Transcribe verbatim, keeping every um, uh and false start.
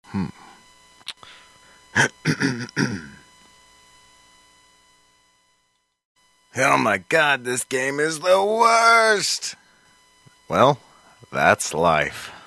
Hmm. Oh my god, this game is the worst! Well, that's life.